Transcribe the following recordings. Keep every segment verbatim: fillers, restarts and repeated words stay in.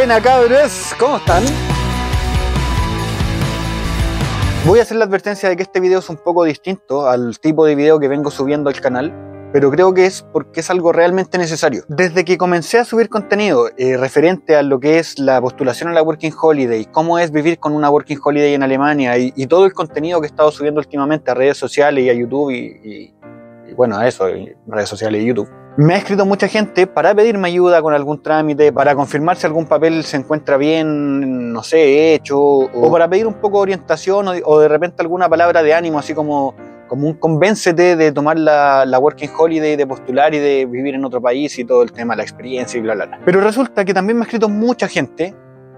Buena cabros, ¿cómo están? Voy a hacer la advertencia de que este video es un poco distinto al tipo de video que vengo subiendo al canal, pero creo que es porque es algo realmente necesario. Desde que comencé a subir contenido eh, referente a lo que es la postulación a la Working Holiday, cómo es vivir con una Working Holiday en Alemania y, y todo el contenido que he estado subiendo últimamente a redes sociales y a YouTube y, y, y bueno, a eso, y redes sociales y YouTube, me ha escrito mucha gente para pedirme ayuda con algún trámite, para confirmar si algún papel se encuentra bien, no sé, hecho, o, o para pedir un poco de orientación o de, o de repente alguna palabra de ánimo, así como, como un convéncete de tomar la, la Working Holiday, de postular y de vivir en otro país y todo el tema, la experiencia y bla, bla, bla. Pero resulta que también me ha escrito mucha gente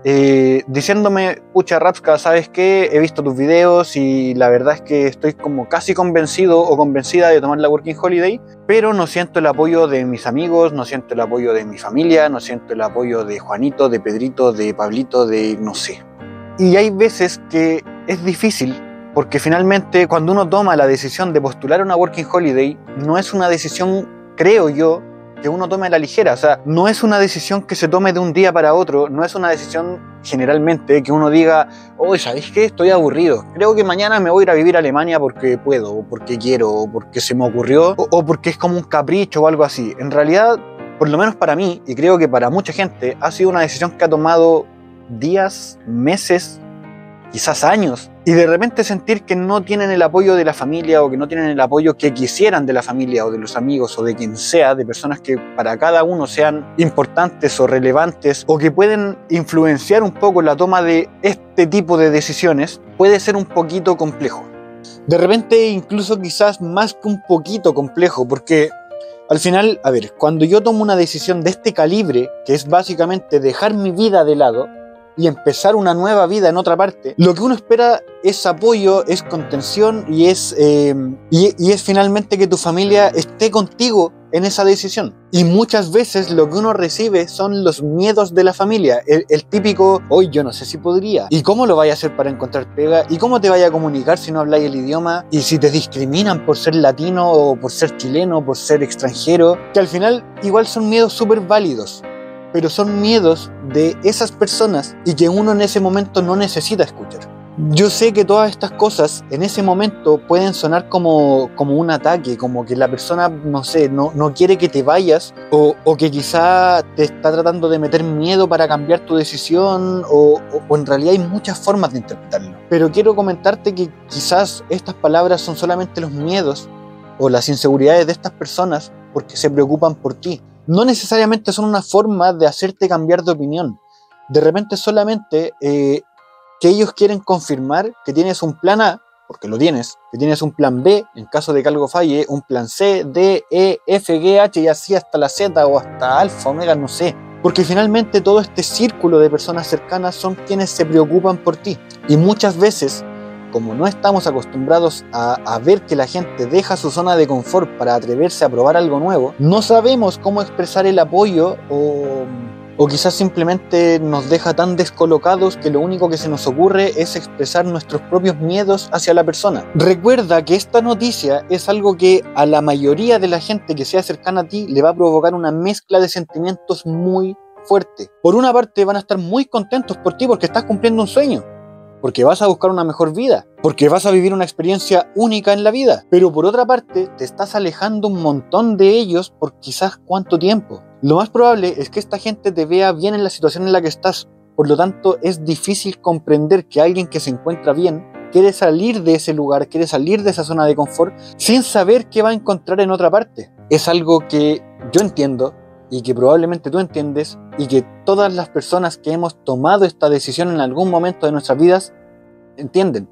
eh, diciéndome, pucha Rapska, ¿sabes qué? He visto tus videos y la verdad es que estoy como casi convencido o convencida de tomar la Working Holiday, pero no siento el apoyo de mis amigos, no siento el apoyo de mi familia, no siento el apoyo de Juanito, de Pedrito, de Pablito, de no sé. Y hay veces que es difícil porque finalmente cuando uno toma la decisión de postular una Working Holiday, no es una decisión, creo yo, que uno tome a la ligera. O sea, no es una decisión que se tome de un día para otro, no es una decisión generalmente que uno diga, oye, ¿sabéis qué? Estoy aburrido, creo que mañana me voy a ir a vivir a Alemania porque puedo, o porque quiero, o porque se me ocurrió, o, o porque es como un capricho o algo así. En realidad, por lo menos para mí, y creo que para mucha gente, ha sido una decisión que ha tomado días, meses, quizás años, y de repente sentir que no tienen el apoyo de la familia o que no tienen el apoyo que quisieran de la familia o de los amigos o de quien sea, de personas que para cada uno sean importantes o relevantes o que pueden influenciar un poco la toma de este tipo de decisiones, puede ser un poquito complejo. De repente incluso quizás más que un poquito complejo, porque al final, a ver, cuando yo tomo una decisión de este calibre, que es básicamente dejar mi vida de lado y empezar una nueva vida en otra parte, lo que uno espera es apoyo, es contención y es, eh, y, y es finalmente que tu familia esté contigo en esa decisión. Y muchas veces lo que uno recibe son los miedos de la familia, el, el típico, hoy yo no sé si podría, y cómo lo vaya a hacer para encontrar pega, y cómo te vaya a comunicar si no habláis el idioma, y si te discriminan por ser latino o por ser chileno, por ser extranjero, que al final igual son miedos súper válidos, pero son miedos de esas personas y que uno en ese momento no necesita escuchar. Yo sé que todas estas cosas en ese momento pueden sonar como, como un ataque, como que la persona, no sé, no, no quiere que te vayas o, o que quizá te está tratando de meter miedo para cambiar tu decisión o, o, o en realidad hay muchas formas de interpretarlo. Pero quiero comentarte que quizás estas palabras son solamente los miedos o las inseguridades de estas personas porque se preocupan por ti. No necesariamente son una forma de hacerte cambiar de opinión. De repente solamente eh, que ellos quieren confirmar que tienes un plan A, porque lo tienes, que tienes un plan B en caso de que algo falle, un plan C, D, E, F, G, H y así hasta la Z o hasta alfa, omega, no sé. Porque finalmente todo este círculo de personas cercanas son quienes se preocupan por ti. Y muchas veces, como no estamos acostumbrados a, a ver que la gente deja su zona de confort para atreverse a probar algo nuevo, no sabemos cómo expresar el apoyo o, o quizás simplemente nos deja tan descolocados que lo único que se nos ocurre es expresar nuestros propios miedos hacia la persona. Recuerda que esta noticia es algo que a la mayoría de la gente que sea cercana a ti le va a provocar una mezcla de sentimientos muy fuerte. Por una parte van a estar muy contentos por ti porque estás cumpliendo un sueño, porque vas a buscar una mejor vida, porque vas a vivir una experiencia única en la vida. Pero por otra parte, te estás alejando un montón de ellos por quizás cuánto tiempo. Lo más probable es que esta gente te vea bien en la situación en la que estás. Por lo tanto, es difícil comprender que alguien que se encuentra bien quiere salir de ese lugar, quiere salir de esa zona de confort, sin saber qué va a encontrar en otra parte. Es algo que yo entiendo, y que probablemente tú entiendes, y que todas las personas que hemos tomado esta decisión en algún momento de nuestras vidas entienden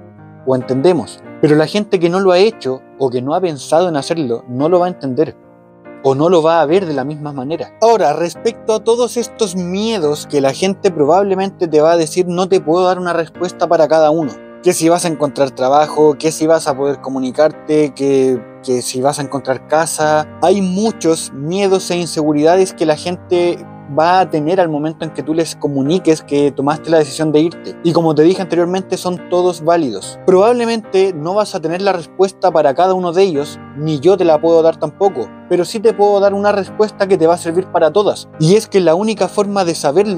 o entendemos, pero la gente que no lo ha hecho o que no ha pensado en hacerlo no lo va a entender o no lo va a ver de la misma manera. Ahora, respecto a todos estos miedos que la gente probablemente te va a decir, no te puedo dar una respuesta para cada uno. Que si vas a encontrar trabajo, que si vas a poder comunicarte, que, que si vas a encontrar casa. Hay muchos miedos e inseguridades que la gente va a tener al momento en que tú les comuniques que tomaste la decisión de irte. Y como te dije anteriormente, son todos válidos. Probablemente no vas a tener la respuesta para cada uno de ellos, ni yo te la puedo dar tampoco, pero sí te puedo dar una respuesta que te va a servir para todas. Y es que la única forma de saberlo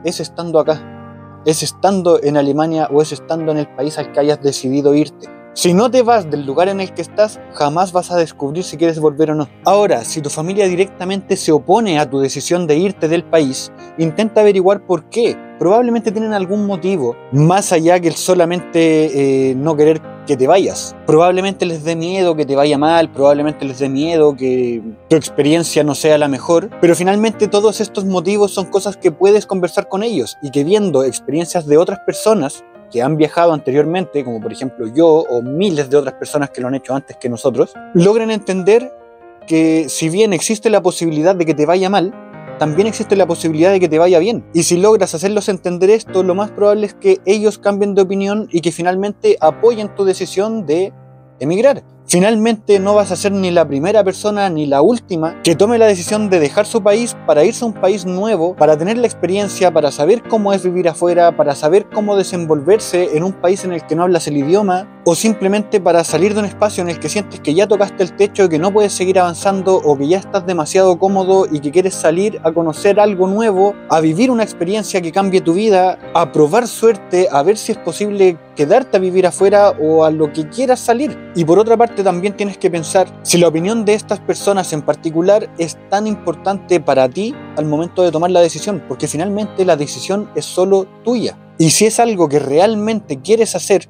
es estando acá, es estando en Alemania o es estando en el país al que hayas decidido irte. Si no te vas del lugar en el que estás, jamás vas a descubrir si quieres volver o no. Ahora, si tu familia directamente se opone a tu decisión de irte del país, intenta averiguar por qué. Probablemente tienen algún motivo, más allá que el solamente eh, no querer que te vayas. Probablemente les dé miedo que te vaya mal, probablemente les dé miedo que tu experiencia no sea la mejor, pero finalmente todos estos motivos son cosas que puedes conversar con ellos y que viendo experiencias de otras personas que han viajado anteriormente, como por ejemplo yo o miles de otras personas que lo han hecho antes que nosotros, logren entender que si bien existe la posibilidad de que te vaya mal, también existe la posibilidad de que te vaya bien. Y si logras hacerlos entender esto, lo más probable es que ellos cambien de opinión y que finalmente apoyen tu decisión de emigrar. Finalmente no vas a ser ni la primera persona ni la última que tome la decisión de dejar su país para irse a un país nuevo, para tener la experiencia, para saber cómo es vivir afuera, para saber cómo desenvolverse en un país en el que no hablas el idioma, o simplemente para salir de un espacio en el que sientes que ya tocaste el techo y que no puedes seguir avanzando, o que ya estás demasiado cómodo y que quieres salir a conocer algo nuevo, a vivir una experiencia que cambie tu vida, a probar suerte, a ver si es posible quedarte a vivir afuera o a lo que quieras salir. Y por otra parte también tienes que pensar si la opinión de estas personas en particular es tan importante para ti al momento de tomar la decisión, porque finalmente la decisión es solo tuya. Y si es algo que realmente quieres hacer,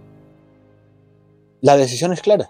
la decisión es clara.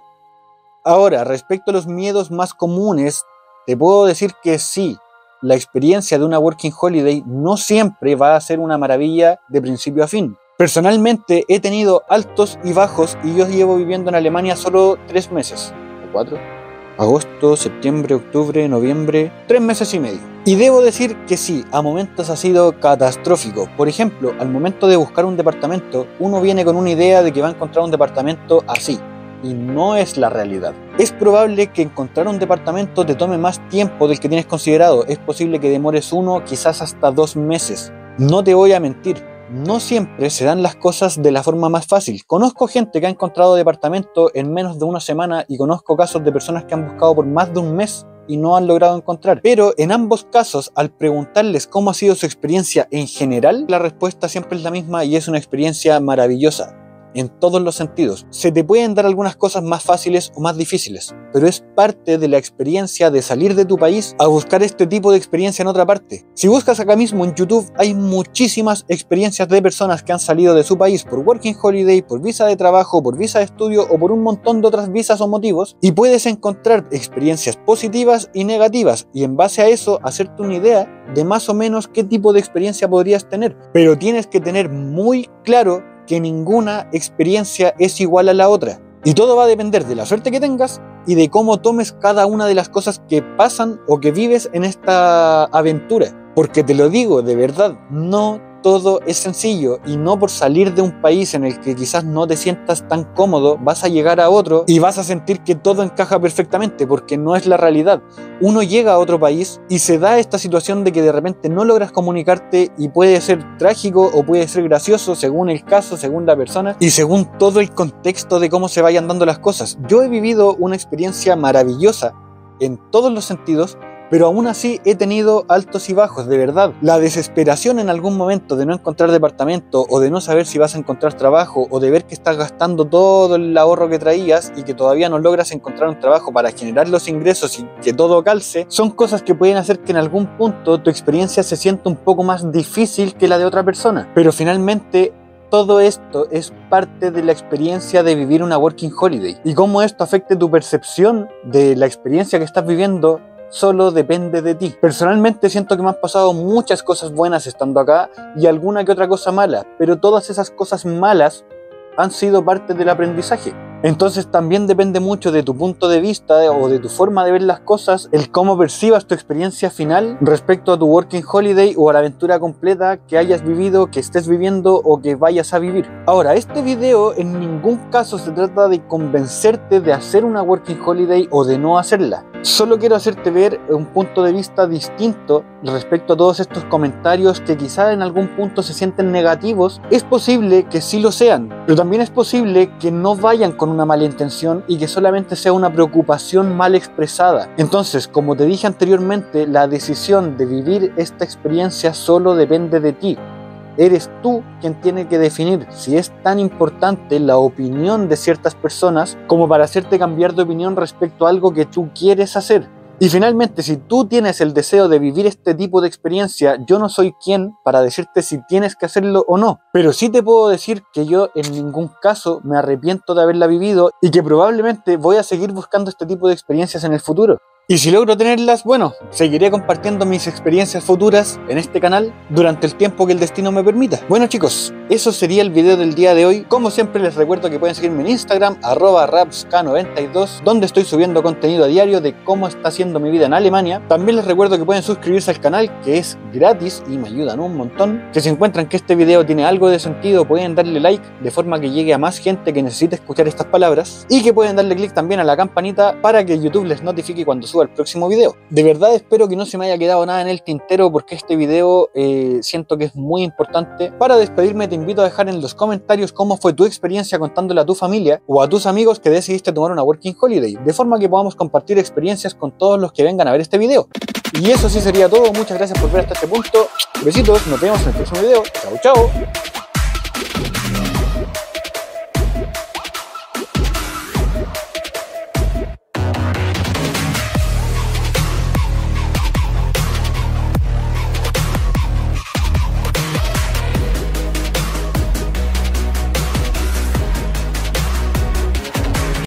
Ahora, respecto a los miedos más comunes, te puedo decir que sí, la experiencia de una working holiday no siempre va a ser una maravilla de principio a fin. Personalmente he tenido altos y bajos y yo llevo viviendo en Alemania solo tres meses, o cuatro, agosto, septiembre, octubre, noviembre, tres meses y medio. Y debo decir que sí, a momentos ha sido catastrófico. Por ejemplo, al momento de buscar un departamento, uno viene con una idea de que va a encontrar un departamento así, y no es la realidad. Es probable que encontrar un departamento te tome más tiempo del que tienes considerado. Es posible que demores uno, quizás hasta dos meses. No te voy a mentir, no siempre se dan las cosas de la forma más fácil. Conozco gente que ha encontrado departamento en menos de una semana y conozco casos de personas que han buscado por más de un mes y no han logrado encontrar. Pero en ambos casos, al preguntarles cómo ha sido su experiencia en general, la respuesta siempre es la misma y es una experiencia maravillosa. En todos los sentidos. Se te pueden dar algunas cosas más fáciles o más difíciles, pero es parte de la experiencia de salir de tu país a buscar este tipo de experiencia en otra parte. Si buscas acá mismo en YouTube, hay muchísimas experiencias de personas que han salido de su país por working holiday, por visa de trabajo, por visa de estudio o por un montón de otras visas o motivos, y puedes encontrar experiencias positivas y negativas, y en base a eso hacerte una idea de más o menos qué tipo de experiencia podrías tener. Pero tienes que tener muy claro que ninguna experiencia es igual a la otra. Y todo va a depender de la suerte que tengas y de cómo tomes cada una de las cosas que pasan o que vives en esta aventura. Porque te lo digo, de verdad, no todo es sencillo, y no por salir de un país en el que quizás no te sientas tan cómodo, vas a llegar a otro y vas a sentir que todo encaja perfectamente, porque no es la realidad. Uno llega a otro país y se da esta situación de que de repente no logras comunicarte, y puede ser trágico o puede ser gracioso según el caso, según la persona y según todo el contexto de cómo se vayan dando las cosas. Yo he vivido una experiencia maravillosa en todos los sentidos, pero aún así he tenido altos y bajos, de verdad. La desesperación en algún momento de no encontrar departamento, o de no saber si vas a encontrar trabajo, o de ver que estás gastando todo el ahorro que traías y que todavía no logras encontrar un trabajo para generar los ingresos y que todo calce, son cosas que pueden hacer que en algún punto tu experiencia se sienta un poco más difícil que la de otra persona. Pero finalmente, todo esto es parte de la experiencia de vivir una working holiday. Y cómo esto afecte tu percepción de la experiencia que estás viviendo solo depende de ti. Personalmente siento que me han pasado muchas cosas buenas estando acá y alguna que otra cosa mala, pero todas esas cosas malas han sido parte del aprendizaje. Entonces también depende mucho de tu punto de vista o de tu forma de ver las cosas, el cómo percibas tu experiencia final respecto a tu working holiday o a la aventura completa que hayas vivido, que estés viviendo o que vayas a vivir. Ahora, este video en ningún caso se trata de convencerte de hacer una working holiday o de no hacerla. Solo quiero hacerte ver un punto de vista distinto respecto a todos estos comentarios que quizá en algún punto se sienten negativos. Es posible que sí lo sean, pero también es posible que no vayan con una mala intención y que solamente sea una preocupación mal expresada. Entonces, como te dije anteriormente, la decisión de vivir esta experiencia solo depende de ti. eres tú quien tiene que definir si es tan importante la opinión de ciertas personas como para hacerte cambiar de opinión respecto a algo que tú quieres hacer. Y finalmente, si tú tienes el deseo de vivir este tipo de experiencia, yo no soy quien para decirte si tienes que hacerlo o no. Pero sí te puedo decir que yo en ningún caso me arrepiento de haberla vivido y que probablemente voy a seguir buscando este tipo de experiencias en el futuro. Y si logro tenerlas, bueno, seguiré compartiendo mis experiencias futuras en este canal durante el tiempo que el destino me permita. Bueno chicos, eso sería el video del día de hoy. Como siempre les recuerdo que pueden seguirme en Instagram, arroba rapska noventa y dos, donde estoy subiendo contenido a diario de cómo está siendo mi vida en Alemania. También les recuerdo que pueden suscribirse al canal, que es gratis y me ayudan un montón. Que si encuentran que este video tiene algo de sentido, pueden darle like de forma que llegue a más gente que necesite escuchar estas palabras. Y que pueden darle click también a la campanita para que YouTube les notifique cuando suba el próximo video. De verdad espero que no se me haya quedado nada en el tintero, porque este video eh, siento que es muy importante. Para despedirme te invito a dejar en los comentarios cómo fue tu experiencia contándole a tu familia o a tus amigos que decidiste tomar una Working Holiday, de forma que podamos compartir experiencias con todos los que vengan a ver este video. Y eso sí sería todo. Muchas gracias por ver hasta este punto. Besitos, nos vemos en el próximo video. Chao, chao.